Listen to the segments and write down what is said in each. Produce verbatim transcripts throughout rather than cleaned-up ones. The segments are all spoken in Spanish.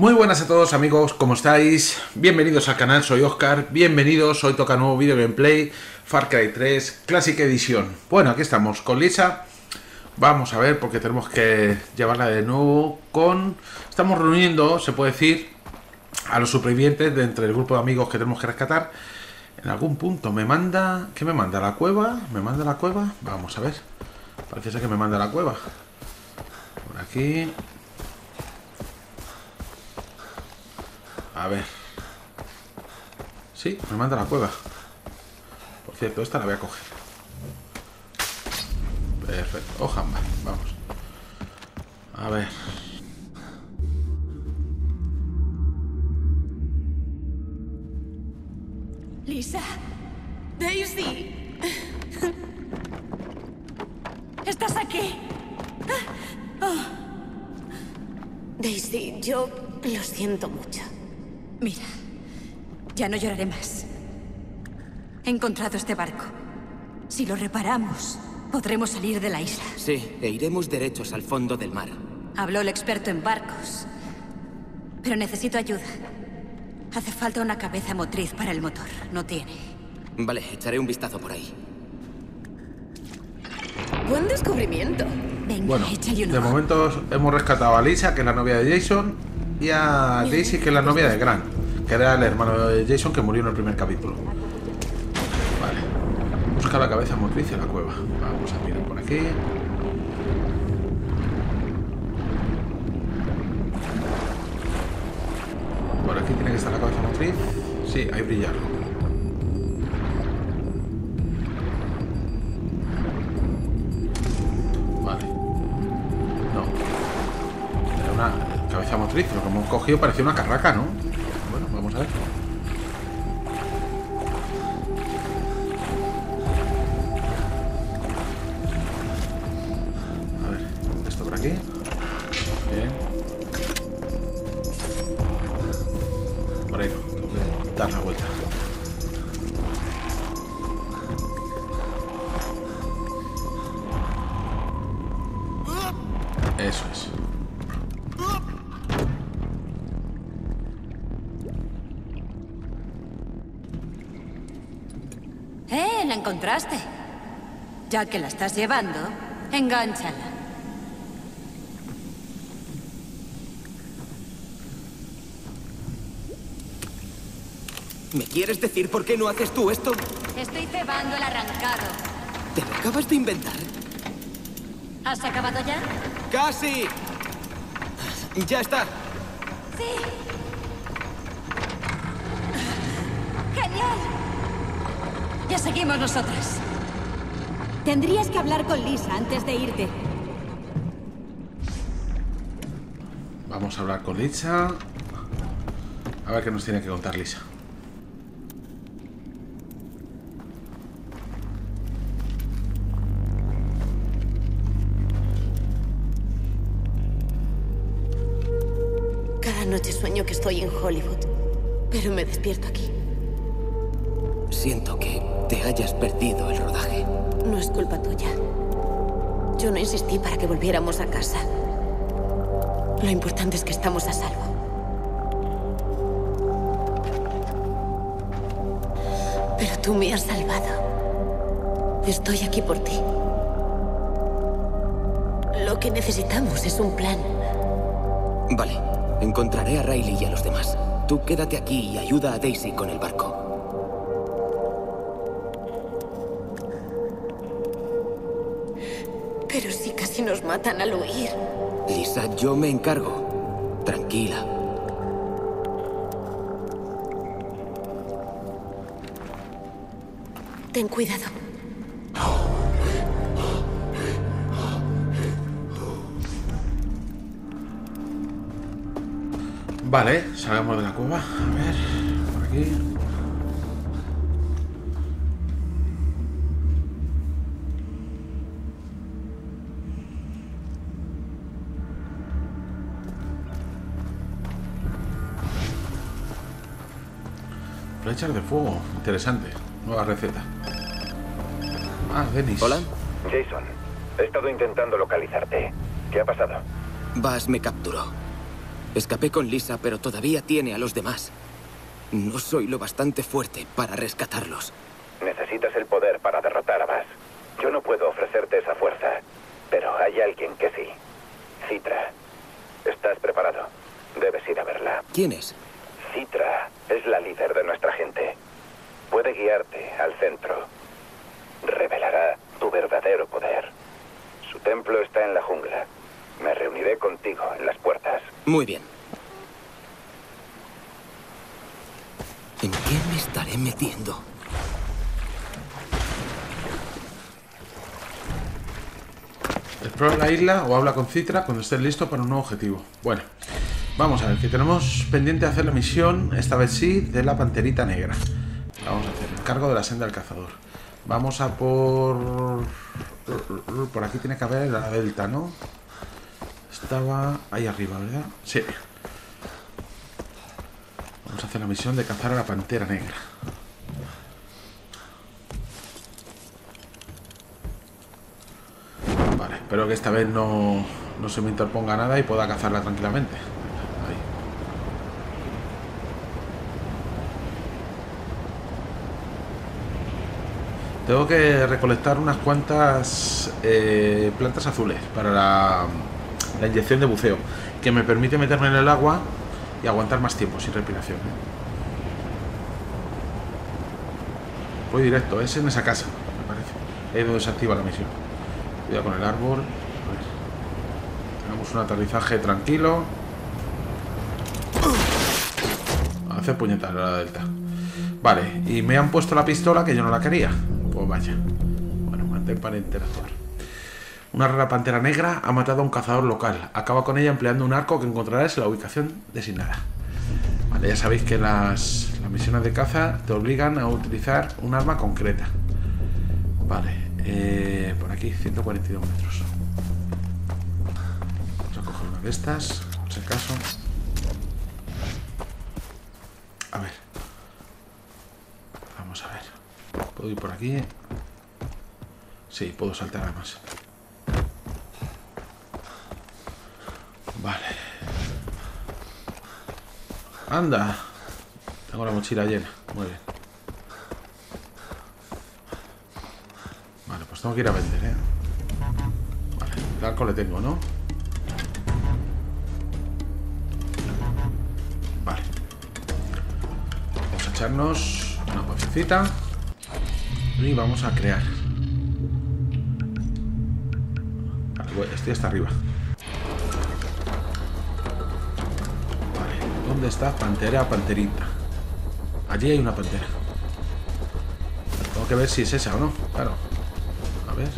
Muy buenas a todos amigos, ¿cómo estáis? Bienvenidos al canal, soy Oscar, bienvenidos, hoy toca nuevo vídeo gameplay, Far Cry tres Classic Edition. Bueno, aquí estamos con Lisa, vamos a ver porque tenemos que llevarla de nuevo con... Estamos reuniendo, se puede decir, a los supervivientes de entre el grupo de amigos que tenemos que rescatar. En algún punto me manda... ¿Qué me manda? ¿La cueva? ¿Me manda la cueva? Vamos a ver, parece ser que me manda la cueva. Por aquí... A ver. Sí, me manda a la cueva. Por cierto, esta la voy a coger. Perfecto. Ojamba, vamos. A ver. Lisa. Daisy. ¿Estás aquí? Oh. Daisy, yo lo siento mucho. Mira, ya no lloraré más. He encontrado este barco. Si lo reparamos, podremos salir de la isla. Sí, e iremos derechos al fondo del mar. Habló el experto en barcos. Pero necesito ayuda. Hace falta una cabeza motriz para el motor. No tiene. Vale, echaré un vistazo por ahí. Buen descubrimiento. Venga, bueno, échale un de ojo. momento hemos rescatado a Lisa, que es la novia de Jason, y a Daisy, que es la novia de Grant, que era el hermano de Jason que murió en el primer capítulo. Vale. Busca la cabeza motriz en la cueva. Vamos a mirar por aquí. Por aquí tiene que estar la cabeza motriz. Sí, ahí brilla algo. Vale. No. Era una cabeza motriz, lo que hemos cogido parecía una carraca, ¿no? Bueno, vamos a ver. A ver, esto por aquí. Bien. Por ahí no, tengo que dar la vuelta. Eso es. ¡Eh! La encontraste. Ya que la estás llevando, engánchala. ¿Me quieres decir por qué no haces tú esto? Estoy cebando el arrancado. ¿Te lo acabas de inventar? ¿Has acabado ya? ¡Casi! ¡Ya está! Sí. ¡Genial! Ya seguimos nosotras. Tendrías que hablar con Lisa antes de irte. Vamos a hablar con Lisa. A ver qué nos tiene que contar Lisa. Cada noche sueño que estoy en Hollywood, pero me despierto aquí. Siento que te hayas perdido el rodaje. No es culpa tuya. Yo no insistí para que volviéramos a casa. Lo importante es que estamos a salvo. Pero tú me has salvado. Estoy aquí por ti. Lo que necesitamos es un plan. Vale, encontraré a Riley y a los demás. Tú quédate aquí y ayuda a Daisy con el barco. Pero si casi nos matan al huir. Lisa, yo me encargo. Tranquila. Ten cuidado. Vale, salgamos de la cueva. A ver, por aquí. Flechas de fuego, interesante. Nueva receta. Ah, Dennis. Hola. Jason, he estado intentando localizarte. ¿Qué ha pasado? Bass me capturó. Escapé con Lisa, pero todavía tiene a los demás. No soy lo bastante fuerte para rescatarlos. Necesitas el poder para derrotar a Bast. Yo no puedo ofrecerte esa fuerza, pero hay alguien que sí. Citra. ¿Estás preparado? Debes ir a verla. ¿Quién es? Citra es la líder de nuestra gente. Puede guiarte al centro. Revelará tu verdadero poder. Su templo está en la jungla. Me reuniré contigo en las puertas. Muy bien. ¿En qué me estaré metiendo? Explora la isla o habla con Citra cuando estés listo para un nuevo objetivo. Bueno, vamos a ver, que tenemos pendiente hacer la misión, esta vez sí, de la Panterita Negra. La vamos a hacer, encargo de la senda del cazador. Vamos a por... Por aquí tiene que haber la delta, ¿no? Estaba ahí arriba, ¿verdad? Sí. Vamos a hacer la misión de cazar a la Pantera Negra. Vale, espero que esta vez no, no se me interponga nada y pueda cazarla tranquilamente. Ahí. Tengo que recolectar unas cuantas eh, plantas azules para la, la inyección de buceo, que me permite meterme en el agua y aguantar más tiempo sin respiración, ¿eh? Voy directo, es en esa casa, me parece. Ahí es donde se activa la misión. Cuidado con el árbol. A ver. Tenemos un aterrizaje tranquilo. Hace puñetas la delta. Vale, y me han puesto la pistola que yo no la quería. Pues vaya. Bueno, mantén para interactuar. Una rara pantera negra ha matado a un cazador local. Acaba con ella empleando un arco que encontrarás en la ubicación designada. Vale, ya sabéis que las, las misiones de caza te obligan a utilizar un arma concreta. Vale, eh, por aquí, ciento cuarenta y dos metros. Vamos a coger una de estas, por si acaso. A ver. Vamos a ver. ¿Puedo ir por aquí? Sí, puedo saltar además. Vale. Anda. Tengo la mochila llena. Muy bien. Vale, pues tengo que ir a vender, ¿eh? Vale, el arco le tengo, ¿no? Vale. Vamos a echarnos una pocecita. Y vamos a crear. Vale, estoy hasta arriba. Vale, ¿dónde está Pantera Panterita? Allí hay una pantera. Tengo que ver si es esa o no. Claro. A ver.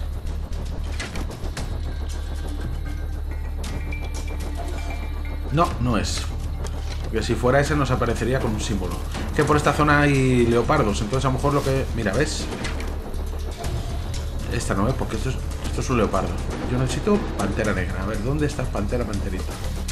No, no es. Porque si fuera ese nos aparecería con un símbolo. Que por esta zona hay leopardos. Entonces a lo mejor lo que... Mira, ¿ves? Esta no es, porque esto es, esto es un leopardo. Yo necesito pantera negra. A ver, ¿dónde está Pantera Panterita?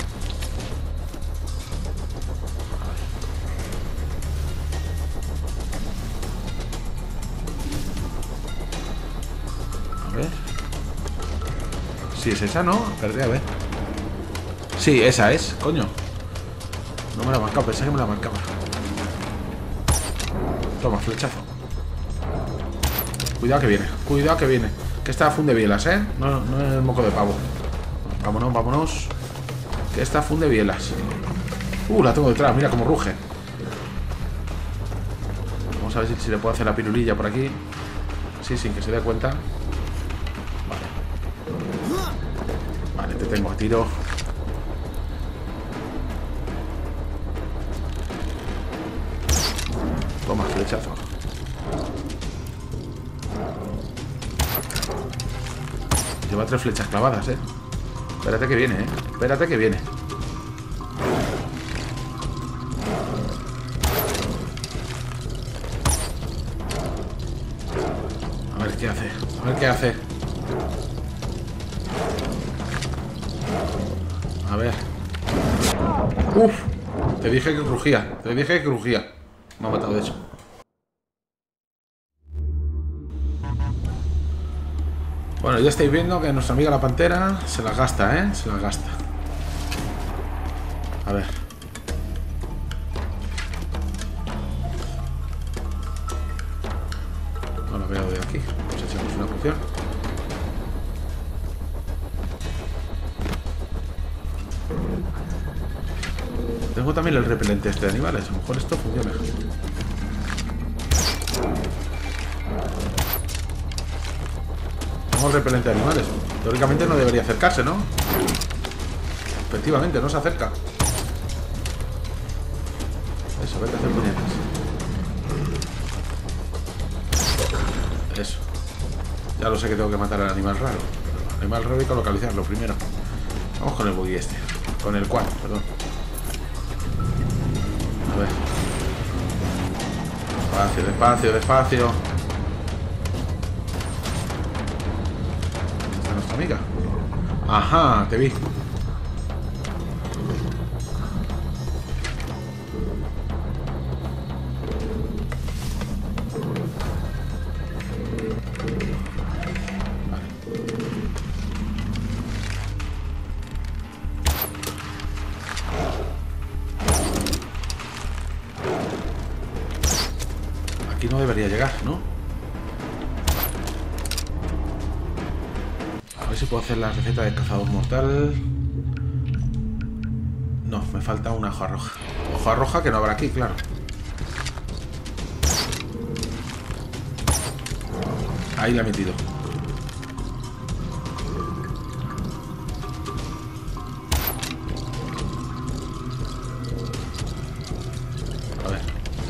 A ver. Sí, es esa, ¿no? Espérate, a ver. Sí, esa es, coño. No me la he marcado, pensé que me la marcaba. Toma, flechazo. Cuidado que viene, cuidado que viene. Que esta funde bielas, ¿eh? No, no es el moco de pavo. Vámonos, vámonos. Que esta funde bielas. Uh, la tengo detrás, mira cómo ruge. Vamos a ver si, si le puedo hacer la pirulilla por aquí. Sí, sin que se dé cuenta. Vale. Vale, te tengo a tiro. Toma, flechazo. Lleva tres flechas clavadas, eh. Espérate que viene, eh. Espérate que viene. A ver qué hace. A ver qué hace. A ver. Uf. Te dije que crujía. Te dije que crujía. Me ha matado de hecho. Bueno, ya estáis viendo que nuestra amiga la pantera se las gasta, ¿eh? Se las gasta. A ver. No la veo de aquí. Pues echamos una poción. Tengo también el repelente este de animales. A lo mejor esto funciona. Tengo el repelente de animales. Teóricamente no debería acercarse, ¿no? Efectivamente, no se acerca. Eso, vete a hacer puñetas. Eso. Ya lo sé que tengo que matar al animal raro. El animal raro hay que localizarlo primero. Vamos con el buggy este. Con el cual, perdón. A ver. Despacio, despacio, despacio. ¿Dónde está nuestra amiga? Ajá, te vi. Aquí no debería llegar, ¿no? A ver si puedo hacer la receta de cazador mortal. No, me falta una hoja roja. Hoja roja que no habrá aquí, claro. Ahí la he metido. A ver.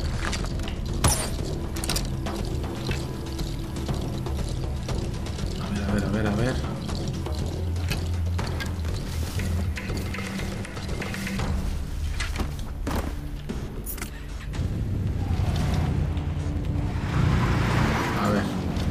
A ver, a ver, a ver. A ver.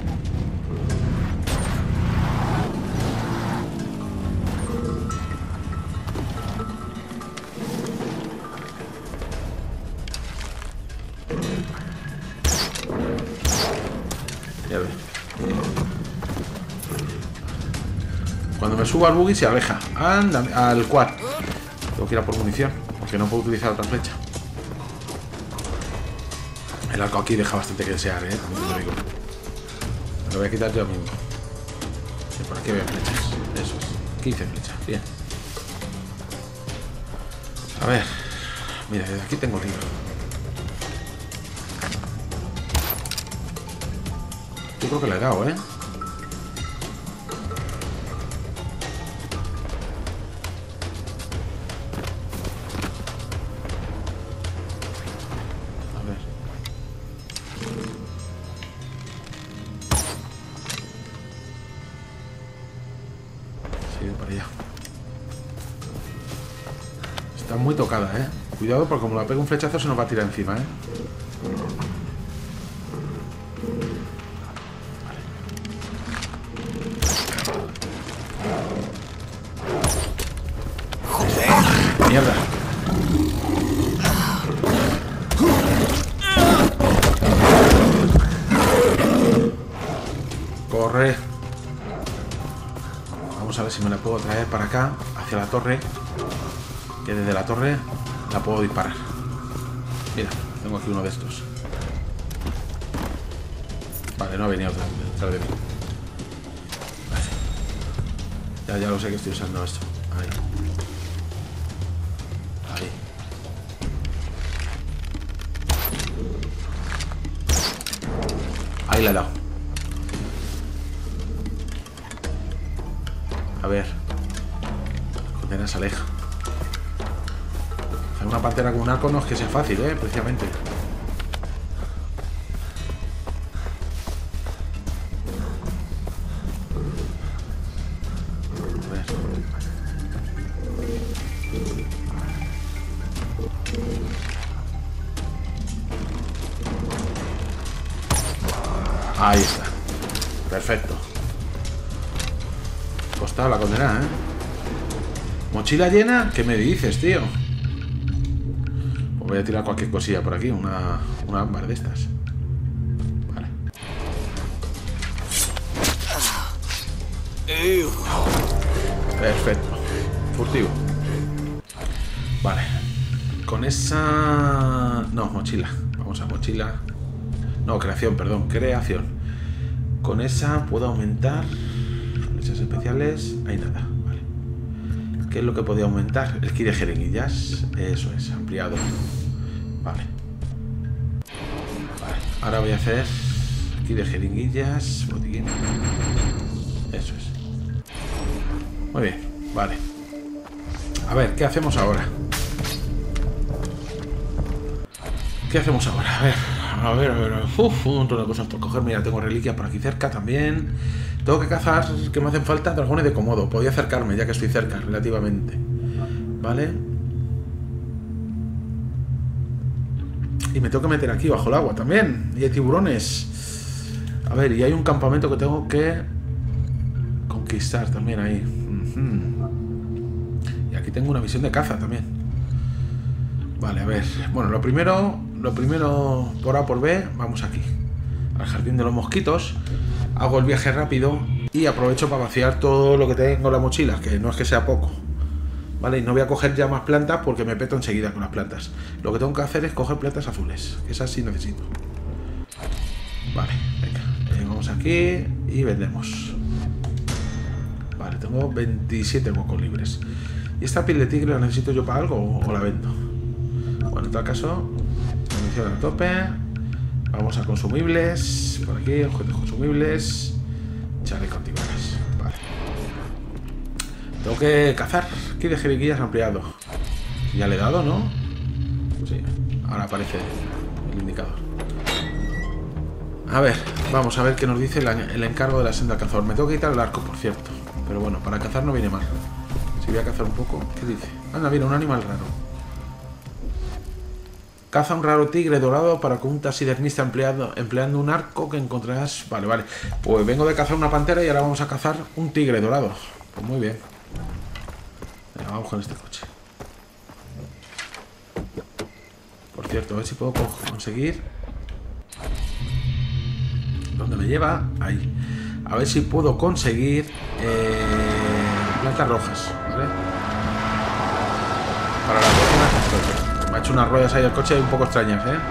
Ya ve. Cuando me subo al buggy se aleja. Anda, al quad. Tengo que ir a por munición, porque no puedo utilizar otra flecha. El arco aquí deja bastante que desear, eh. También te lo digo. Me lo voy a quitar yo mismo. Y por aquí veo flechas. Eso es. quince flechas. Bien. A ver. Mira, desde aquí tengo tiro. Yo creo que le he dado, ¿eh? A ver. Sigue para allá. Está muy tocada, ¿eh? Cuidado porque como la pega un flechazo se nos va a tirar encima, ¿eh? Mierda. Corre. Vamos a ver si me la puedo traer para acá, hacia la torre. Que desde la torre la puedo disparar. Mira, tengo aquí uno de estos. Vale, no ha venido otra detrás de mí. Vale. Ya, ya lo sé que estoy usando esto. Ahí. Ahí la he dado. A ver. Condena se aleja. Hacer una pantera con un arco no es que sea fácil, eh, precisamente. A ver. Ahí está. Perfecto. Costado la condena, ¿eh? ¿Mochila llena? ¿Qué me dices, tío? Pues voy a tirar cualquier cosilla por aquí. Una, una ámbar de estas. Vale. Perfecto. Furtivo. Vale. con esa... No, mochila. Vamos a mochila. No, creación, perdón, creación. Con esa puedo aumentar flechas especiales. Hay nada, vale. ¿Qué es lo que podía aumentar? El ki de jeringuillas. Eso es, ampliado. Vale. Vale, ahora voy a hacer ki de jeringuillas. Botiquín. Eso es. Muy bien, vale. A ver, ¿qué hacemos ahora? ¿Qué hacemos ahora? A ver, a ver, a ver. Uf, un montón de cosas por coger. Mira, tengo reliquias por aquí cerca también. Tengo que cazar, que me hacen falta dragones de Komodo. Podría acercarme, ya que estoy cerca, relativamente. Vale. Y me tengo que meter aquí, bajo el agua también. Y hay tiburones. A ver, y hay un campamento que tengo que conquistar también ahí. Uh-huh. Y aquí tengo una misión de caza también. Vale, a ver. Bueno, lo primero, lo primero por A por B, vamos aquí. Al jardín de los mosquitos. Hago el viaje rápido y aprovecho para vaciar todo lo que tengo en la mochila, que no es que sea poco. Vale, y no voy a coger ya más plantas porque me peto enseguida con las plantas. Lo que tengo que hacer es coger plantas azules, que esas sí necesito. Vale, venga. Eh, vamos aquí y vendemos. Vale, tengo veintisiete huecos libres. ¿Y esta piel de tigre la necesito yo para algo o, o la vendo? Bueno, en tal caso, munición a tope. Vamos a consumibles. Por aquí, objetos consumibles. Chaleco antibalas. Vale. Tengo que cazar. Aquí de jeringuillas ampliado. Ya le he dado, ¿no? Sí. Ahora aparece el indicador. A ver, vamos a ver qué nos dice el, el encargo de la senda al cazador. Me tengo que quitar el arco, por cierto. Pero bueno, para cazar no viene mal. Si voy a cazar un poco, ¿qué dice? Anda, mira, un animal raro. Caza un raro tigre dorado para con un taxidermista empleado, empleando un arco que encontrarás... Vale, vale. Pues vengo de cazar una pantera y ahora vamos a cazar un tigre dorado. Pues muy bien. Venga, vamos con este coche. Por cierto, a ver si puedo conseguir... ¿Dónde me lleva? Ahí. A ver si puedo conseguir... Eh, plantas rojas, ¿vale? Para la próxima... Me ha hecho unas ruedas ahí al coche un poco extrañas, ¿eh?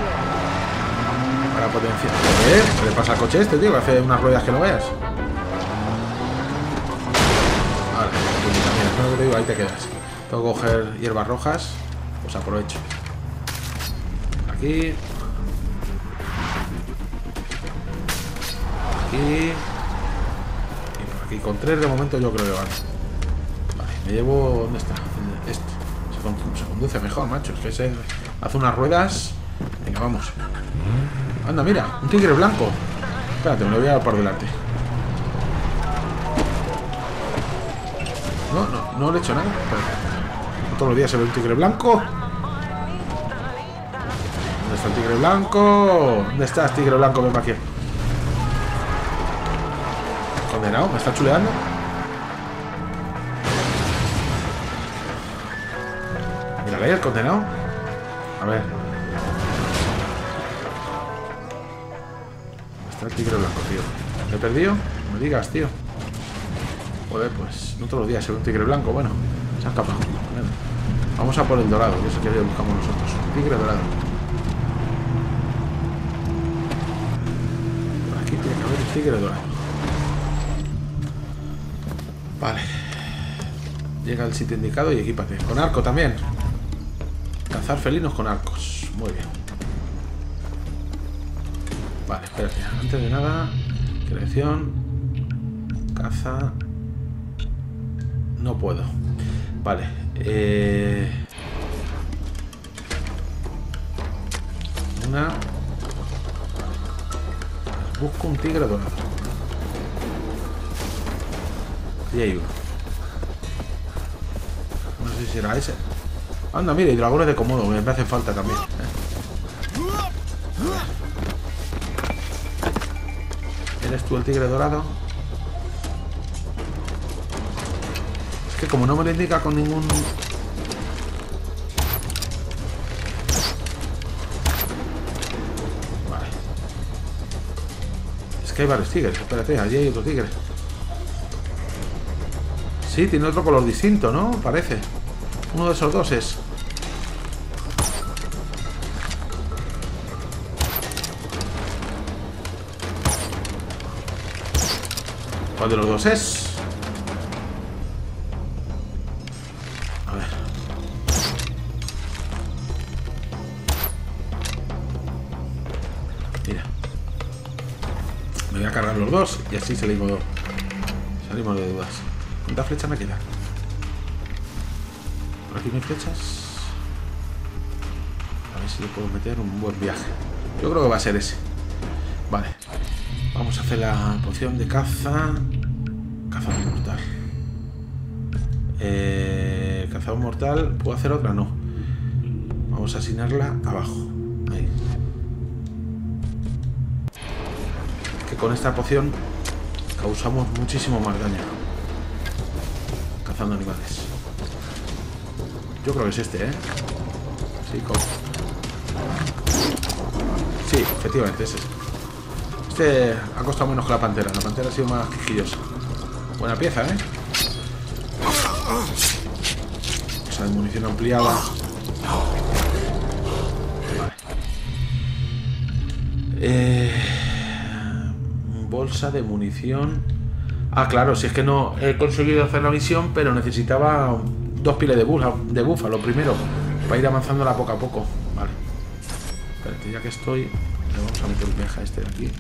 Para potenciar. ¿Qué? ¿Qué le pasa al coche este, tío? Que hace unas ruedas que no veas. Vale, mira, es lo que te digo, ahí te quedas. Tengo que coger hierbas rojas. Pues aprovecho. Aquí. Aquí. Y por aquí con tres de momento yo creo que van. Vale, me llevo... ¿Dónde está? Este. Se conduce mejor, macho. Es que se hace unas ruedas. Venga, vamos. Anda, mira, un tigre blanco. Espérate, me lo voy a dar por delante. No, no, no le he hecho nada. Espérate. Todos los días se ve un tigre blanco. ¿Dónde está el tigre blanco? ¿Dónde estás, tigre blanco? Ven para aquí. Condenado, me está chuleando. Mira, ¿veis el condenado? A ver. ¿Dónde está el tigre blanco, tío? ¿Lo he perdido? No me digas, tío. Joder, pues no todos los días se ve un tigre blanco. Bueno, se ha escapado. Bueno, vamos a por el dorado, que es el que buscamos nosotros. Tigre dorado. Por aquí tiene que haber el tigre dorado. Vale. Llega al sitio indicado y equípate. Con arco también. Cazar felinos con arcos. Muy bien. Vale, espérate. Antes de nada, creación. Caza. No puedo. Vale. Eh... Una. Busco un tigre dorado. Y hay uno. No sé si será ese. Anda, mira, y dragones de Komodo, me hace falta también. ¿Eres tú el tigre dorado? Es que como no me lo indica con ningún... Vale. Es que hay varios tigres, espérate, allí hay otro tigre. Sí, tiene otro color distinto, ¿no? Parece. Uno de esos dos es. ¿Cuál de los dos es? A ver. Mira. Me voy a cargar los dos y así salimos, salimos de dudas. ¿Cuántas flechas me quedan? Por aquí no hay flechas. A ver si le puedo meter un buen viaje. Yo creo que va a ser ese. Vale. Vamos a hacer la poción de caza. Cazador mortal. Eh, cazador mortal. ¿Puedo hacer otra? No. Vamos a asignarla abajo. Ahí. Que con esta poción causamos muchísimo más daño cazando animales. Yo creo que es este, ¿eh? Sí, con... sí, efectivamente es este. Este ha costado menos que la pantera. La pantera ha sido más quijillosa. Buena pieza, ¿eh? Bolsa de munición ampliada. Vale. Eh... Bolsa de munición. Ah, claro, si es que no he conseguido hacer la misión, pero necesitaba dos piles de búfalo, de búfalo primero, para ir avanzándola poco a poco. Vale. Espérate, ya que estoy, le vamos a meter un viaje a este de aquí.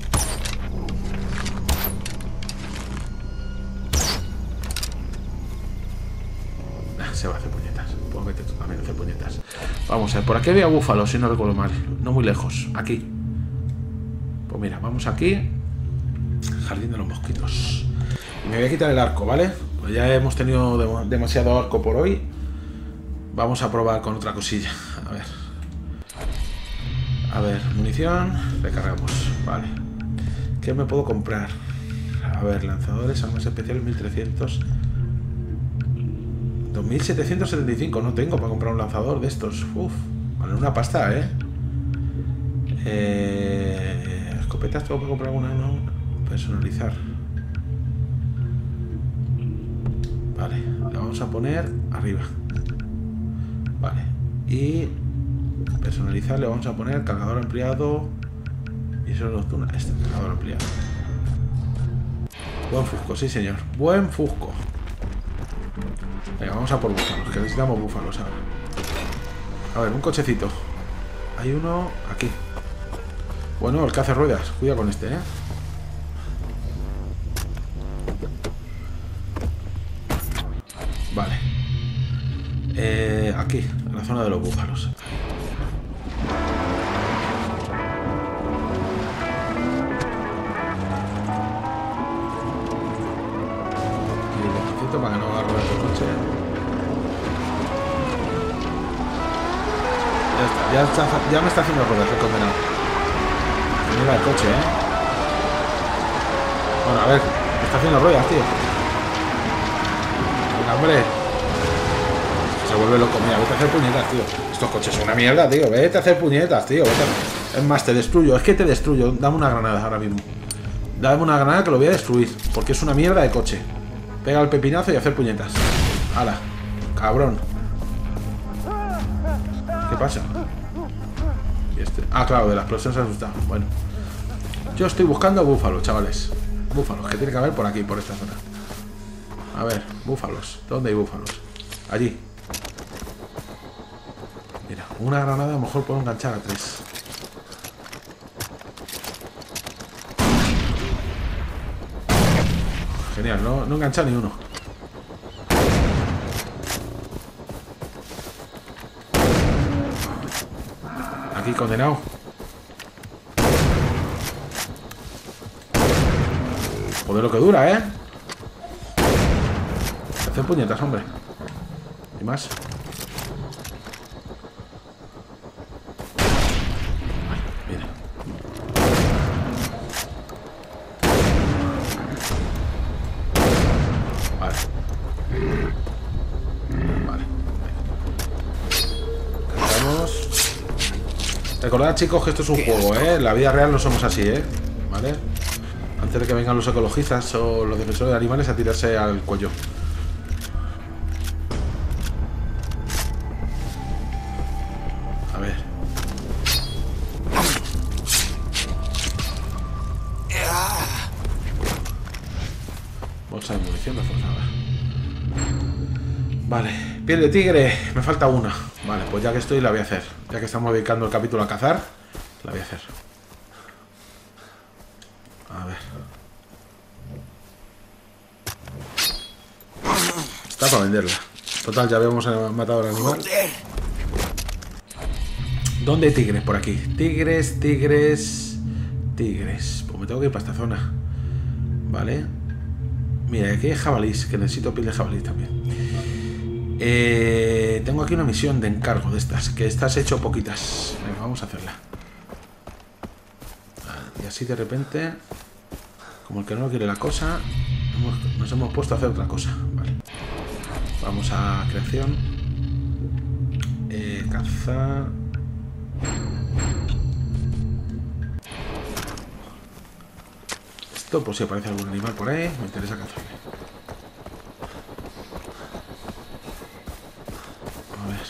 Ah, se va a hacer puñetas. Puedo meter también a hacer puñetas. Vamos a ver, por aquí había búfalo, si no recuerdo mal. No muy lejos, aquí. Pues mira, vamos aquí. Jardín de los mosquitos. Y me voy a quitar el arco, ¿vale? Pues ya hemos tenido de demasiado arco por hoy. Vamos a probar con otra cosilla. A ver. A ver, munición. Recargamos. Vale. ¿Qué me puedo comprar? A ver, lanzadores, armas especiales mil trescientos. dos mil setecientos setenta y cinco. No tengo para comprar un lanzador de estos. Uf. Vale, una pasta, ¿eh? Eh... Escopetas, ¿tengo para comprar alguna? No. Personalizar. Vale, la vamos a poner arriba. Vale. Y personalizar le vamos a poner cargador ampliado. Y eso es nocturna. Este cargador ampliado. Buen fusco, sí señor. Buen fusco. Venga, vamos a por búfalos, que necesitamos búfalos ahora. A ver, un cochecito. Hay uno aquí. Bueno, el que hace ruedas. Cuida con este, ¿eh? Vale. Eh, aquí, en la zona de los búfalos. Y el despacito para que no haga ruedas de coche. Ya está, ya, está, ya me está haciendo ruedas el condenado. Mira el coche, ¿eh? Bueno, a ver, me está haciendo ruedas, tío. Hombre, se vuelve loco. Mira, vete a hacer puñetas, tío. Estos coches son una mierda, tío. Vete a hacer puñetas, tío. Vete a... Es más, te destruyo. Es que te destruyo. Dame una granada ahora mismo. Dame una granada que lo voy a destruir. Porque es una mierda de coche. Pega el pepinazo y hacer puñetas. ¡Hala! Cabrón. ¿Qué pasa? ¿Y este? Ah, claro, de la explosión se ha asustado. Bueno. Yo estoy buscando búfalos, chavales. Búfalos, que tiene que haber por aquí, por esta zona. A ver, búfalos. ¿Dónde hay búfalos? Allí. Mira, una granada a lo mejor puedo enganchar a tres. Genial, no, no he enganchado ni uno. Aquí condenado. Joder lo que dura, ¿eh? Hacer puñetas, hombre. Y más. Ay, mira. Vale. Vale. Cargamos. Recordad, chicos, que esto es un juego, ¿eh? En la vida real no somos así, ¿eh? ¿Vale? Antes de que vengan los ecologistas o los defensores de animales a tirarse al cuello. A ver. Bolsa de munición reforzada. Vale, piel de tigre. Me falta una. Vale, pues ya que estoy la voy a hacer. Ya que estamos dedicando el capítulo a cazar, la voy a hacer. A ver. Está para venderla. Total, ya habíamos matado al animal. ¿Dónde hay tigres? Por aquí. Tigres, tigres, tigres. Pues me tengo que ir para esta zona. Vale. Mira, aquí hay jabalís, que necesito piel de jabalí también. Eh, tengo aquí una misión de encargo de estas, que estas he hecho poquitas. Venga, vamos a hacerla. Y así de repente, como el que no quiere la cosa, hemos, nos hemos puesto a hacer otra cosa. Vale. Vamos a creación. Eh, cazar. Esto, por si aparece algún animal por ahí, me interesa cazarle. A ver.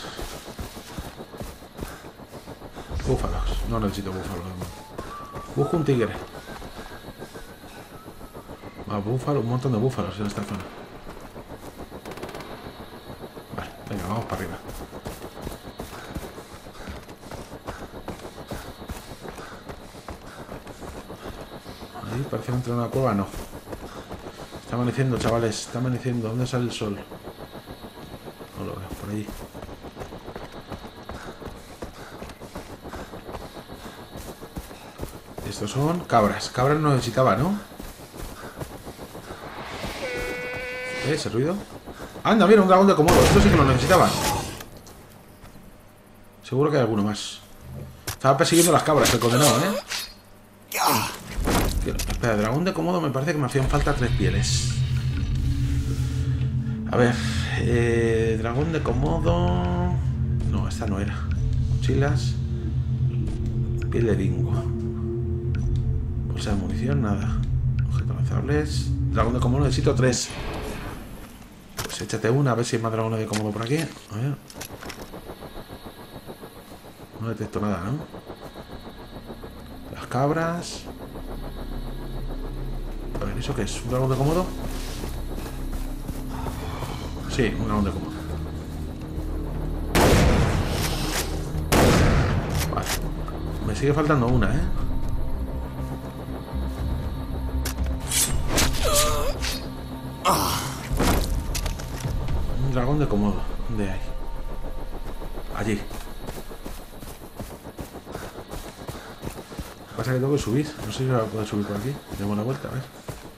Búfalos. No necesito búfalos. Busco un tigre. Más búfalos, un montón de búfalos en esta zona. Vale, venga, vamos para arriba. Ahí parece entrar en una cueva, no. Está amaneciendo, chavales, está amaneciendo. ¿Dónde sale el sol? No lo veo, por allí. Estos son cabras. Cabras no necesitaba, ¿no? ¿Eh? ¿Ese ruido? ¡Anda, mira! Un dragón de Komodo. Esto sí que lo necesitaba. Seguro que hay alguno más. Estaba persiguiendo las cabras, el condenado, ¿eh? Espera, dragón de Komodo me parece que me hacían falta tres pieles. A ver. Eh, dragón de Komodo... No, esta no era. Mochilas. Piel de dingo. Bolsa de munición, nada. Objetos lanzables. Dragón de Komodo necesito tres. Pues échate una, a ver si hay más dragones de Komodo por aquí. A ver. No detecto nada, ¿no? Las cabras. A ver, ¿eso qué es? ¿Un dragón de Komodo? Sí, un dragón de Komodo. Vale. Me sigue faltando una, ¿eh? Un dragón de Komodo. ¿Dónde hay? Allí. Lo que pasa es que tengo que subir. No sé si voy a poder subir por aquí. Demos una vuelta, a ver.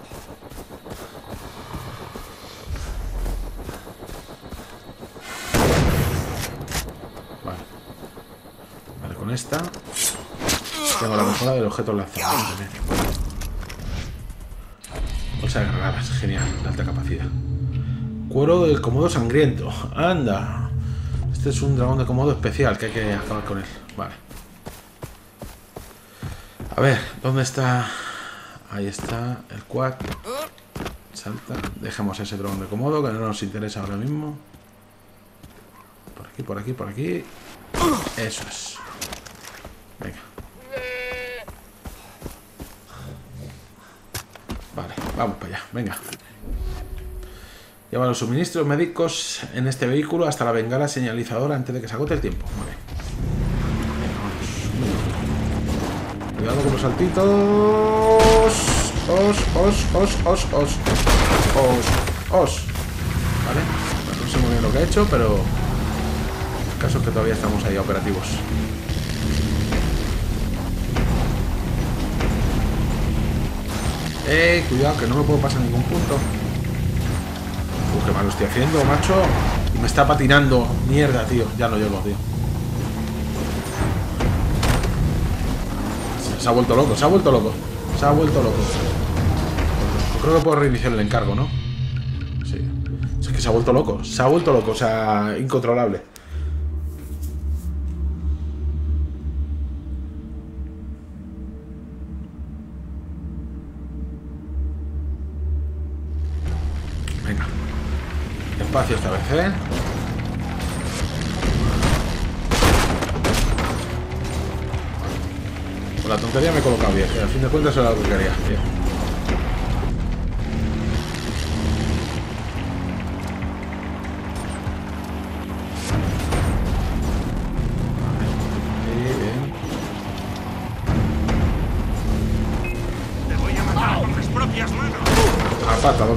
Vale. Vale, con esta tengo la mejora del objeto lanzado. Bolsa de granadas. Genial. De alta capacidad. Cuero del Komodo sangriento. Anda. Este es un dragón de Komodo especial que hay que acabar con él. Vale. A ver, ¿dónde está? Ahí está el quad. Salta. Dejemos ese dragón de Komodo que no nos interesa ahora mismo. Por aquí, por aquí, por aquí. Eso es. Venga. Vale, vamos para allá. Venga. Lleva los suministros médicos en este vehículo hasta la bengala señalizadora antes de que se agote el tiempo. Vale. Cuidado con los saltitos. Os, os, os, os, os. Os, os. Vale. No sé muy bien lo que he hecho, pero el caso es que todavía estamos ahí operativos. Eh, cuidado, que no me puedo pasar a ningún punto. Uh, que mal lo estoy haciendo, macho. Y me está patinando. Mierda, tío. Ya no llego, tío. Se ha vuelto loco, se ha vuelto loco. Se ha vuelto loco. Creo que puedo reiniciar el encargo, ¿no? Sí. Es que se ha vuelto loco. Se ha vuelto loco, o sea, incontrolable. Venga. Despacio esta vez, ¿eh? Con la tontería me he colocado bien, que al fin de cuentas era lo que quería. Bien.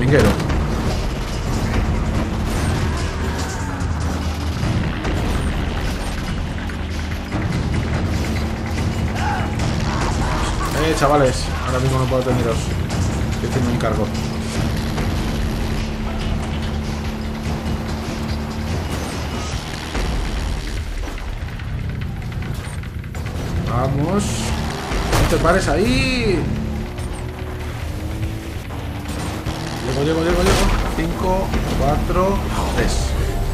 Dominguero. Eh, chavales, ahora mismo no puedo atenderos. Estoy haciendo un encargo. Vamos. No te pares ahí. Llego, llego, llego, llego. cinco, cuatro, tres.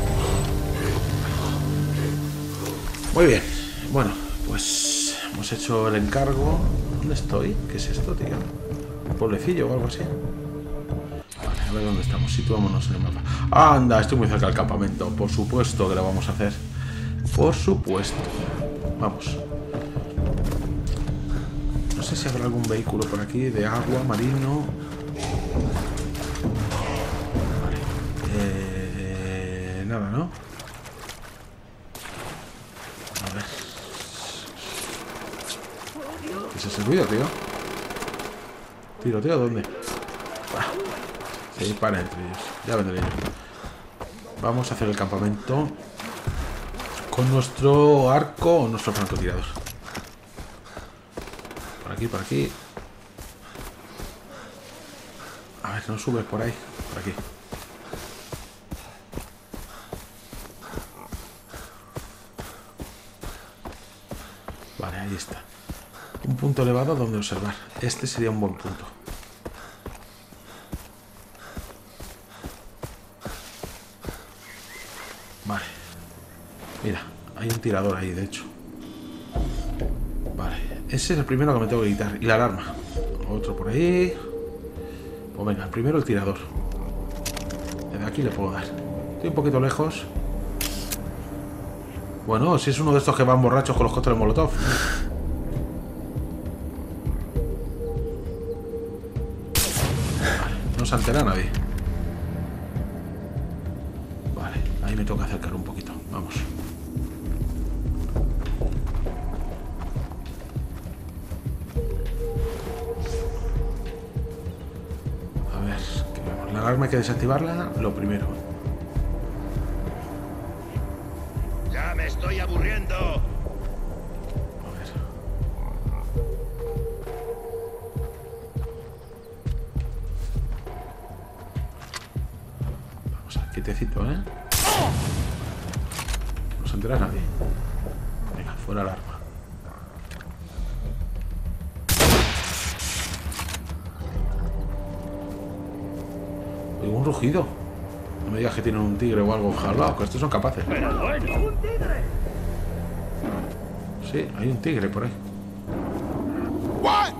Muy bien. Bueno, pues hemos hecho el encargo. ¿Dónde estoy? ¿Qué es esto, tío? ¿Un pueblecillo o algo así? Vale, a ver dónde estamos. Situámonos en el mapa. ¡Anda! Estoy muy cerca del campamento. Por supuesto que lo vamos a hacer. Por supuesto. Vamos. No sé si habrá algún vehículo por aquí de agua, marino. Vale. Eh, nada, ¿no? A ver. ¿Qué es ese ruido, tío? ¿Tiroteo dónde? Ah, se disparan entre ellos. Ya vendré yo. Vamos a hacer el campamento con nuestro arco o nuestro francotirador. Por aquí, por aquí. A ver, no subes por ahí. Por aquí. Vale, ahí está. Un punto elevado donde observar. Este sería un buen punto. Vale. Mira, hay un tirador ahí, de hecho. Vale, ese es el primero que me tengo que quitar. Y la alarma. Otro por ahí. Pues venga, el primero el tirador. Desde aquí le puedo dar. Estoy un poquito lejos. Bueno, si es uno de estos que van borrachos con los cócteles Molotov. Vale, no se entera nadie. Vale, ahí me toca acercar un poquito. Vamos. A ver, ¿qué vemos? La alarma hay que desactivarla, lo primero. ¡Ya me estoy aburriendo! A ver. Vamos a quietecito, ¿eh? No se entera nadie. Venga, fuera el arma. Oigo un rugido. No me digas que tienen un tigre o algo jalado, que estos son capaces. ¡Pero bueno! ¡Un tigre! Sí, hay un tigre por ahí. ¿What?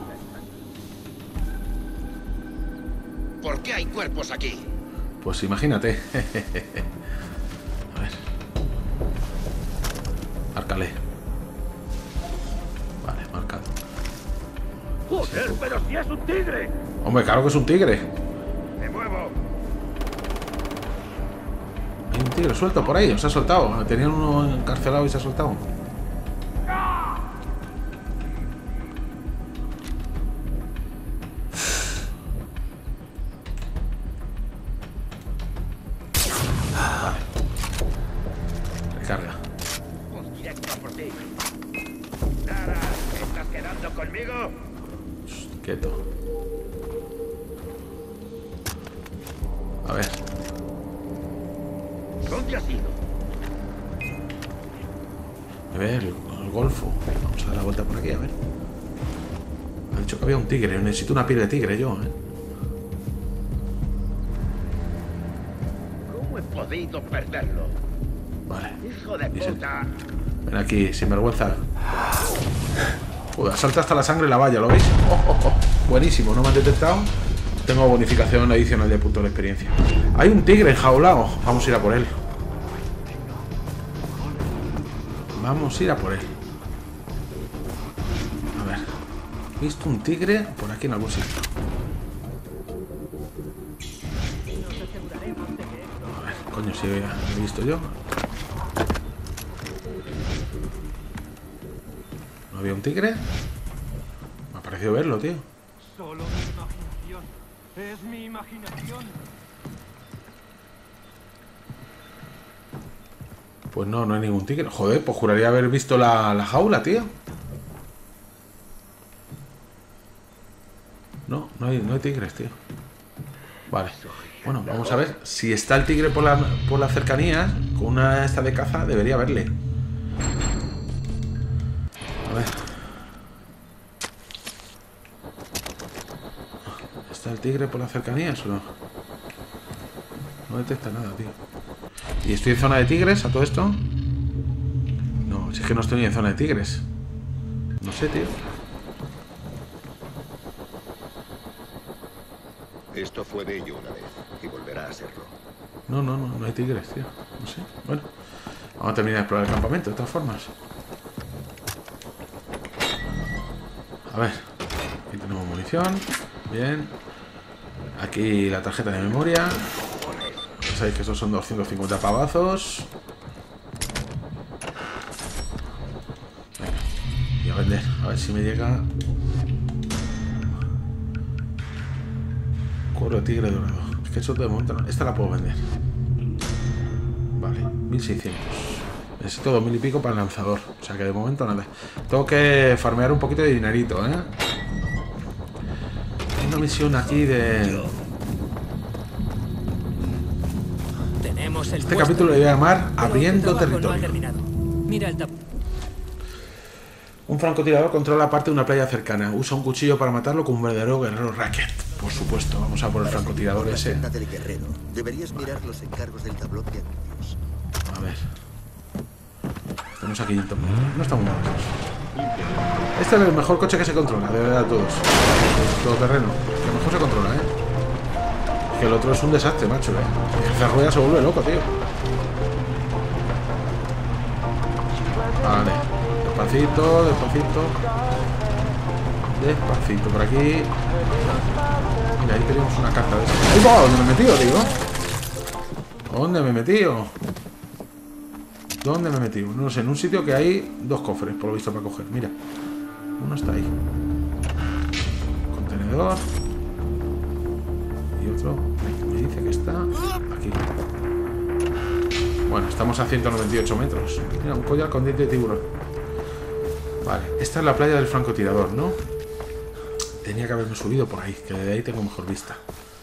¿Por qué hay cuerpos aquí? Pues imagínate. A ver. Márcale. Vale, marcado. ¡Joder, pero si es un tigre! Hombre, claro que es un tigre. ¡Me muevo! Hay un tigre suelto por ahí, se ha soltado. Tenían uno encarcelado y se ha soltado. Vale. Recarga. Vamos directo a por ti. Nara, ¿estás quedando conmigo? Shh, quieto. A ver. ¿Dónde has ido? A ver, el, el golfo. Vamos a dar la vuelta por aquí, a ver. Ha dicho que había un tigre. Necesito una piel de tigre yo, ¿eh? ¿Cómo he podido perderlo? Vale. ¡Hijo de Dice- puta! Ven aquí, sinvergüenza. Joder, salta hasta la sangre la valla, ¿lo veis? Oh, oh, oh. Buenísimo, no me han detectado. Tengo bonificación adicional de puntos de experiencia. Hay un tigre enjaulado. Vamos a ir a por él. Vamos a ir a por él. A ver. He visto un tigre por aquí en algún sitio. A ver, coño, si he visto yo. ¿No había un tigre? Me ha parecido verlo, tío. Solo mi imaginación. Es mi imaginación. Pues no, no hay ningún tigre. Joder, pues juraría haber visto la, la jaula, tío. No, no hay, no hay tigres, tío. Vale. Bueno, vamos a ver. Si está el tigre por, la, por las cercanías, con una esta de caza, debería verle. A ver. ¿Está el tigre por las cercanías o no? No detecta nada, tío. ¿Y estoy en zona de tigres a todo esto? No, si es que no estoy ni en zona de tigres. No sé, tío. Esto fue bello una vez y volverá a serlo. No, no, no, no hay tigres, tío. No sé. Bueno, vamos a terminar de explorar el campamento, de todas formas. A ver. Aquí tenemos munición. Bien. Aquí la tarjeta de memoria. Sabéis que estos son doscientos cincuenta pavazos. Venga. Y a vender. A ver si me llega. Cuero de tigre dorado. Es que eso de momento no. Esta la puedo vender. Vale, mil seiscientos. Necesito dos mil y pico para el lanzador. O sea que de momento nada. Tengo que farmear un poquito de dinerito, ¿eh? Hay una misión aquí de... Tenemos el Este capítulo lo voy a llamar Abriendo Territorio. Mira el tap. Un francotirador controla parte de una playa cercana. Usa un cuchillo para matarlo con un verdadero guerrero racket. Por supuesto, vamos a por el francotirador ese. Del guerrero, deberías mirar los encargos del tablón de anuncios. A ver. Estamos aquí. No estamos mal. Este es el mejor coche que se controla, de verdad, todos. Todo terreno. Que mejor se controla, ¿eh? Que el otro es un desastre, macho, ¿eh? Esa rueda se vuelve loco, tío. Vale. Despacito, despacito. Despacito por aquí. Mira, ahí tenemos una carta de esa. ¡Ay, va! ¿Dónde me he metido, tío? ¿Dónde me he metido? ¿Dónde me he metido? No sé, en un sitio que hay dos cofres, por lo visto, para coger. Mira. Uno está ahí. Contenedor. Y otro me dice que está aquí. Bueno, estamos a ciento noventa y ocho metros. Mira, un collar con diente de tiburón. Vale, esta es la playa del francotirador, ¿no? Tenía que haberme subido por ahí, que de ahí tengo mejor vista.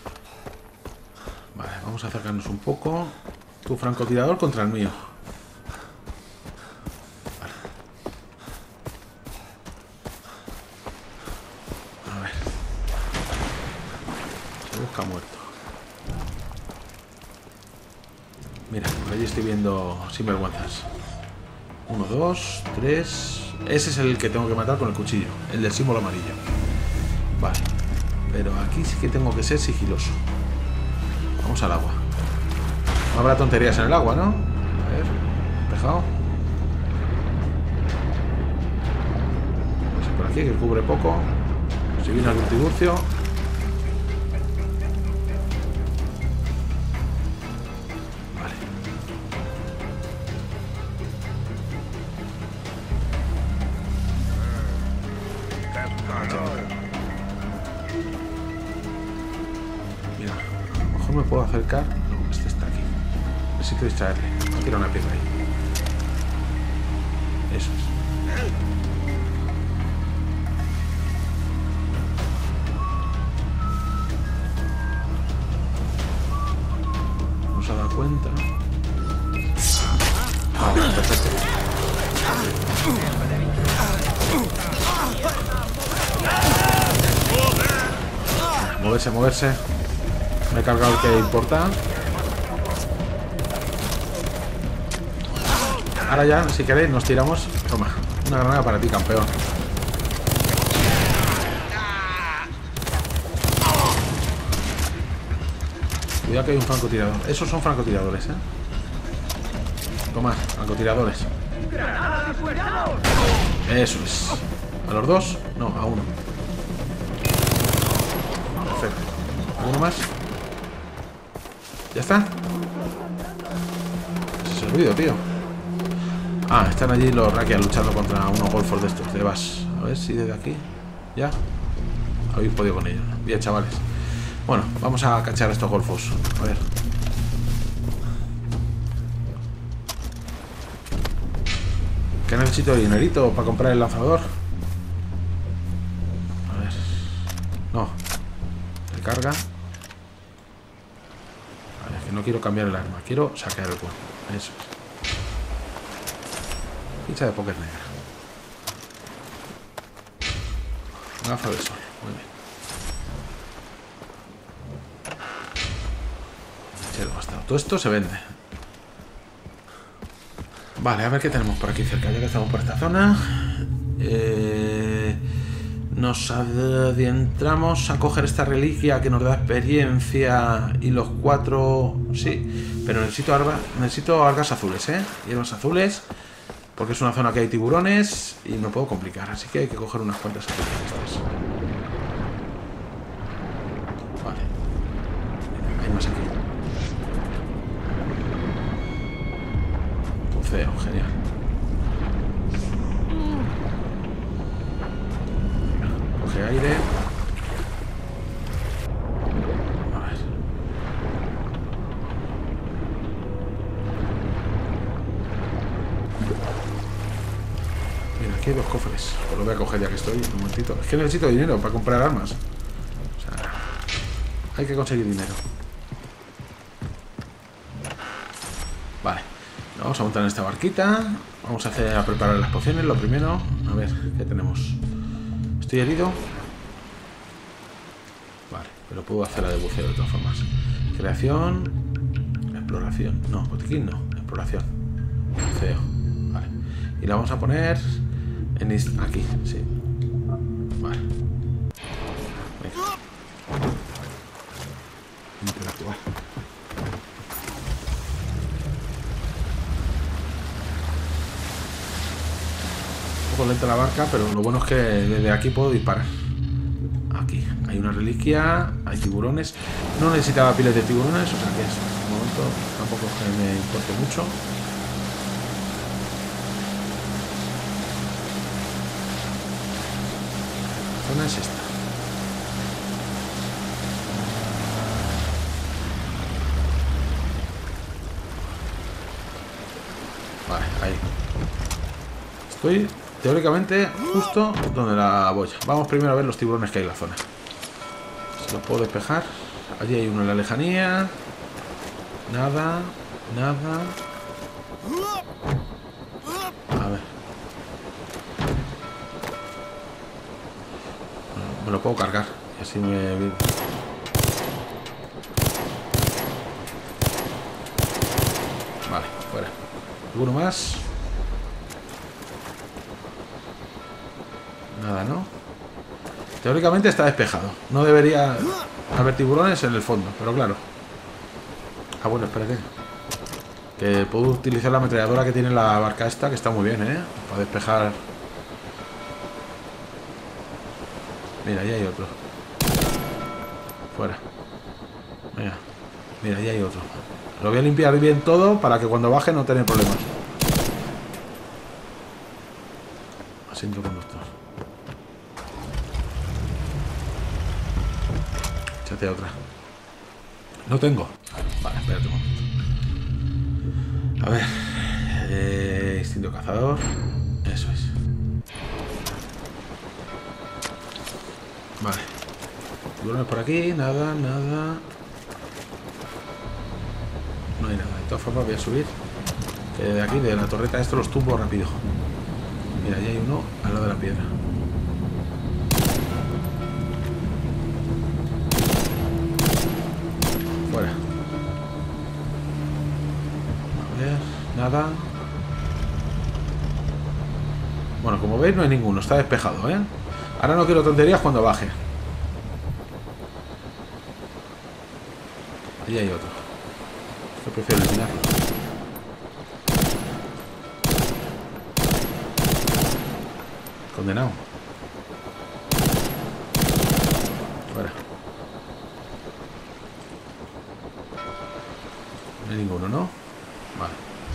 Vale, vamos a acercarnos un poco. Tu francotirador contra el mío. Vale. A ver. Se busca muerto. Mira, por allí estoy viendo sinvergüenzas. Uno, dos, tres. Ese es el que tengo que matar con el cuchillo. El del símbolo amarillo. Vale. Pero aquí sí que tengo que ser sigiloso. Vamos al agua. No habrá tonterías en el agua, ¿no? A ver. Despejado. Por aquí, que cubre poco. Si viene algún tiburcio. Me puedo acercar. No, este está aquí. Necesito distraerle. No quiero una piedra ahí. Eso es. No se ha dado cuenta. Vale, perfecto. Moverse, moverse. Me he cargado el que importa. Ahora ya, si queréis, nos tiramos. Toma, una granada para ti, campeón. Cuidado que hay un francotirador. Esos son francotiradores, ¿eh? Toma, francotiradores. Eso es. ¿A los dos? No, a uno. Perfecto. ¿Alguno más? ¿Ya está? Ese es el ruido, tío. Ah, están allí los Rakias luchando contra unos golfos de estos, de Bass. A ver si desde aquí. ¿Ya? Habéis podido con ellos. Bien, chavales. Bueno, vamos a cachar estos golfos. A ver. ¿Qué necesito de dinerito para comprar el lanzador? A ver. No. Recarga. A ver, que no quiero cambiar el arma. Quiero sacar el cuerpo. Eso. Ficha de póker negra. Gafa de sol. Muy bien. Chelo gastado. Todo esto se vende. Vale, a ver qué tenemos por aquí cerca. Ya que estamos por esta zona. Eh, nos adentramos a coger esta reliquia que nos da experiencia. Y los cuatro... Sí, pero necesito, alga, necesito algas azules, ¿eh? Hierbas azules. Porque es una zona que hay tiburones y me puedo complicar. Así que hay que coger unas cuantas azules. Vale. Hay más aquí. Buceo, genial. Coge aire. A ver. Mira, aquí hay dos cofres. Pues lo voy a coger ya que estoy. Un momentito. Es que necesito dinero para comprar armas. O sea, hay que conseguir dinero. Vale. Vamos a montar en esta barquita. Vamos a hacer a preparar las pociones. Lo primero. A ver, ¿qué tenemos? ¿Estoy herido? Vale, pero puedo hacer la de buceo de todas formas. Creación. Exploración. No, botiquín no. Exploración. Buceo. Vale. Y la vamos a poner en aquí, sí. Vale. Venga. Interactuar. Un poco lenta la barca, pero lo bueno es que desde aquí puedo disparar. Aquí hay una reliquia, hay tiburones. No necesitaba piles de tiburones, o sea que es un momento tampoco es que me importe mucho. ¿Qué zona es esta? Vale, ahí. Estoy teóricamente justo donde la boya. Vamos primero a ver los tiburones que hay en la zona. Si los puedo despejar. Allí hay uno en la lejanía. Nada, nada. A ver. Me lo puedo cargar. Y así me... Vale, fuera. ¿Alguno más? Nada, ¿no? Teóricamente está despejado. No debería haber tiburones en el fondo, pero claro. Ah, bueno, espérate. Que puedo utilizar la ametralladora que tiene la barca esta, que está muy bien, ¿eh? Para despejar. Mira, ahí hay otro. Fuera. Mira, mira, ahí hay otro. Lo voy a limpiar bien todo para que cuando baje no tenga problemas. Asiento conductor. Échate otra. No tengo. Vale, espérate un momento. A ver. Eh, instinto cazador. Eso es. Vale. Tiburones por aquí. Nada, nada. No hay nada. De todas formas voy a subir. Que de aquí, de la torreta, esto los tumbo rápido. Mira, ahí hay uno al lado de la piedra. Fuera. A ver, nada. Bueno, como veis no hay ninguno, está despejado, ¿eh? Ahora no quiero tonterías cuando baje. Ahí hay otro. Yo prefiero eliminarlo. Condenado. Fuera. No hay ninguno, ¿no? Vale.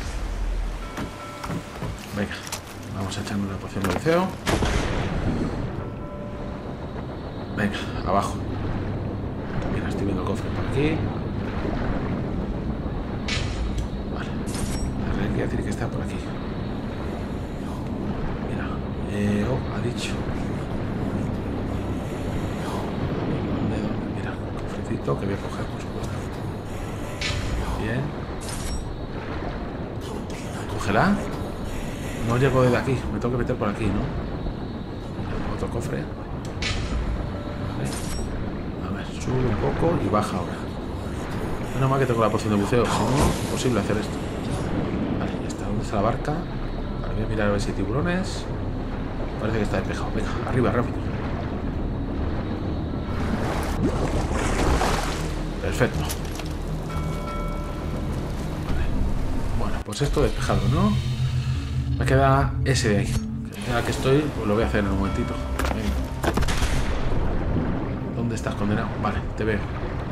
Venga. Vamos a echarnos una poción de buceo. Venga, abajo. Mira, estoy viendo cofres por aquí. Vale. Ahora hay que decir que está por aquí. Mira. Eh, oh, ha dicho. ¿Dónde, dónde? Mira, cofrecito que voy a coger, por supuesto. Bien. Cógela. No llego desde aquí. Me tengo que meter por aquí, ¿no? Mira, otro cofre. Vale. A ver, sube un poco y baja ahora. Menos mal que tengo la poción de buceo. Si no, imposible hacer esto. Vale, ya está. ¿Dónde está la barca? Vale, voy a mirar a ver si hay tiburones. Parece que está despejado. Venga, arriba, rápido. Perfecto. Vale. Bueno, pues esto despejado, ¿no? Me queda ese de ahí. Ya que estoy, pues lo voy a hacer en un momentito. Venga. ¿Dónde estás, condenado? Vale, te veo.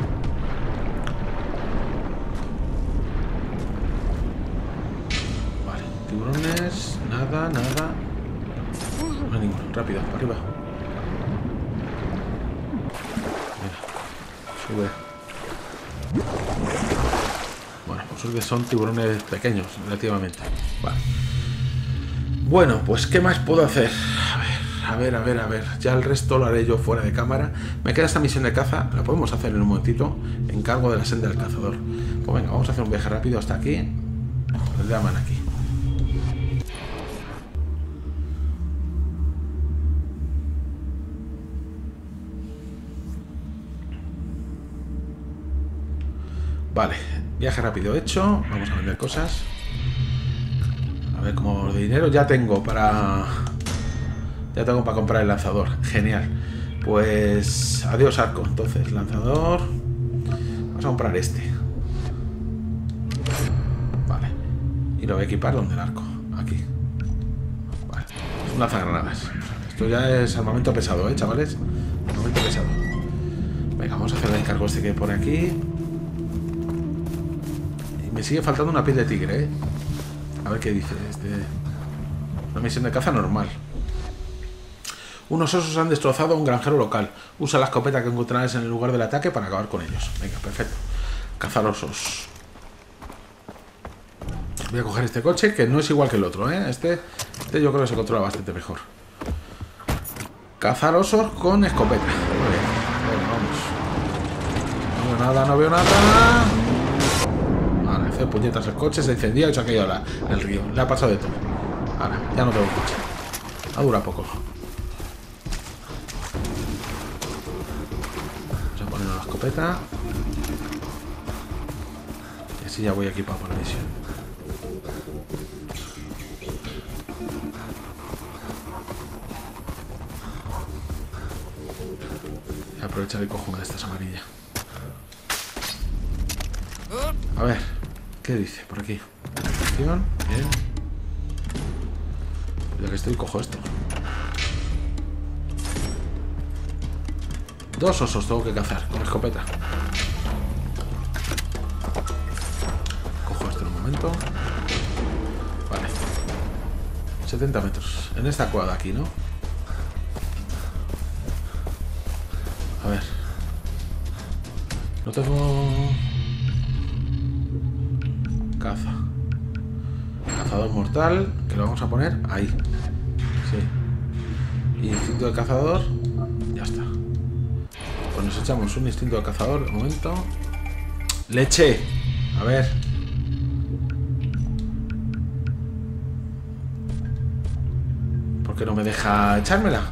Vale, tiburones, nada, nada. No hay ninguno. Rápido, para arriba. Mira, sube. Bueno, pues que son tiburones pequeños, relativamente. Vale. Bueno, pues ¿qué más puedo hacer? A ver, a ver, a ver, a ver. Ya el resto lo haré yo fuera de cámara. Me queda esta misión de caza. La podemos hacer en un momentito. Encargo de la senda del cazador. Pues venga, vamos a hacer un viaje rápido hasta aquí. Les llaman aquí. Vale, viaje rápido hecho. Vamos a vender cosas. A ver, como de dinero ya tengo para... Ya tengo para comprar el lanzador. Genial. Pues... Adiós arco. Entonces, lanzador... Vamos a comprar este. Vale. Y lo voy a equipar donde el arco. Aquí. Vale. Es un lanzagranadas. Esto ya es armamento pesado, ¿eh, chavales? Armamento pesado. Venga, vamos a hacer el encargo este que pone aquí. Y me sigue faltando una piel de tigre, ¿eh? A ver qué dice este... Una misión de caza normal. Unos osos han destrozado a un granjero local. Usa la escopeta que encontrarás en el lugar del ataque para acabar con ellos. Venga, perfecto. Cazar osos. Voy a coger este coche, que no es igual que el otro, ¿eh? Este, este yo creo que se controla bastante mejor. Cazar osos con escopeta. Muy bien. Venga, vamos. No veo nada, no veo nada. Ahora, hace puñetas el coche, se incendia y se ha caído la, el río. Le ha pasado de todo. Ahora, ya no tengo coche. Ha durado poco. Vamos a ponernos la escopeta. Y así ya voy equipado para la misión. Voy a aprovechar y cojo una de estas amarillas. A ver, ¿qué dice por aquí? Bien. Ya que estoy, cojo esto. Dos osos tengo que cazar con escopeta. Cojo esto en un momento. Vale. setenta metros. En esta cuadra de aquí, ¿no? A ver. No tengo... Caza. Cazador mortal, que lo vamos a poner ahí. Sí. Y instinto de cazador. Ya está. Pues nos echamos un instinto de cazador de momento. Leche. A ver. ¿Por qué no me deja echármela?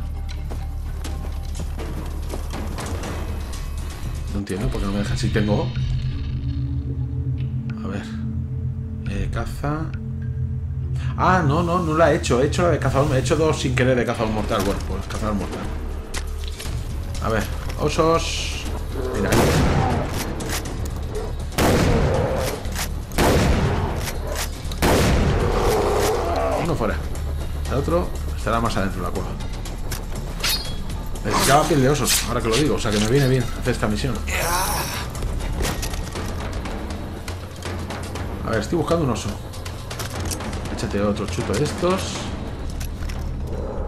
No entiendo por qué no me deja. Si tengo... A ver. Eh, caza... Ah, no, no, no la he hecho. He hecho la de cazador. Me he hecho dos sin querer de cazador mortal. Bueno, pues cazador mortal. A ver, osos. Mira, ahí. Uno fuera. El otro estará más adentro de la cueva. Necesitaba piel de osos, ahora que lo digo. O sea que me viene bien hacer esta misión. A ver, estoy buscando un oso. Échate otro chuto de estos.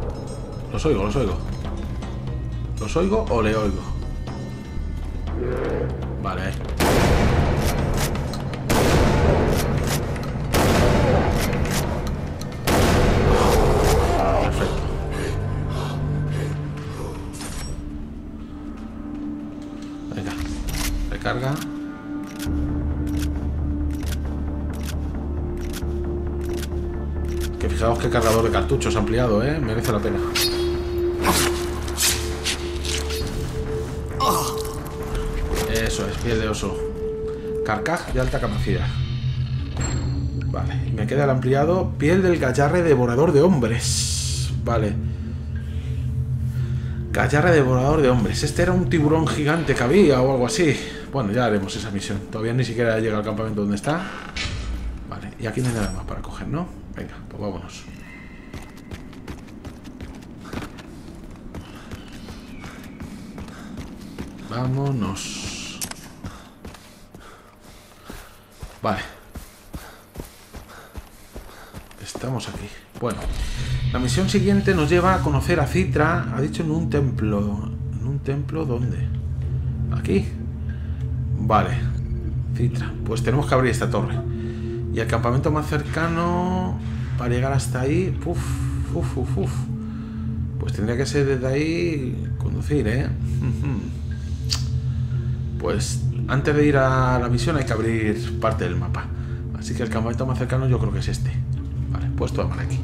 Los oigo, los oigo. ¿Los oigo o le oigo? Vale, ahí. Perfecto. Venga, recarga. Que fijaos qué cargador de cartuchos ampliado, ¿eh? Merece la pena. Eso es, piel de oso. Carcaj de alta capacidad. Vale, y me queda el ampliado. Piel del gallarre devorador de hombres. Vale. Gallarre devorador de hombres. Este era un tiburón gigante que había o algo así. Bueno, ya haremos esa misión. Todavía ni siquiera llega al campamento donde está. Vale, y aquí no hay nada más para coger, ¿no? Venga, pues vámonos. Vámonos. Vale. Estamos aquí. Bueno, la misión siguiente nos lleva a conocer a Citra. Ha dicho en un templo. ¿En un templo dónde? Aquí. Vale. Citra. Pues tenemos que abrir esta torre. Y el campamento más cercano para llegar hasta ahí. Uf, uf, uf, uf. Pues tendría que ser desde ahí conducir, ¿eh? Pues antes de ir a la misión hay que abrir parte del mapa. Así que el campamento más cercano yo creo que es este. Vale, puesto a mano aquí.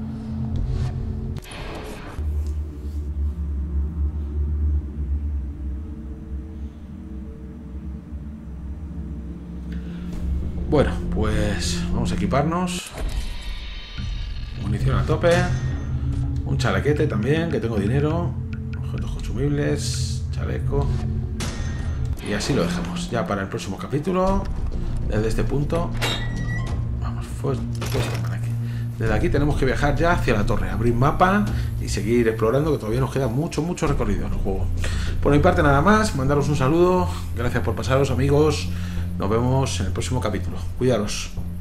Bueno, pues vamos a equiparnos. Munición a tope. Un chalequete también, que tengo dinero. Objetos consumibles. Chaleco. Y así lo dejamos. Ya para el próximo capítulo. Desde este punto. Vamos, pues, pues aquí. Desde aquí tenemos que viajar ya hacia la torre. Abrir mapa y seguir explorando, que todavía nos queda mucho, mucho recorrido en el juego. Por mi parte nada más. Mandaros un saludo. Gracias por pasaros, amigos. Nos vemos en el próximo capítulo. Cuidaros.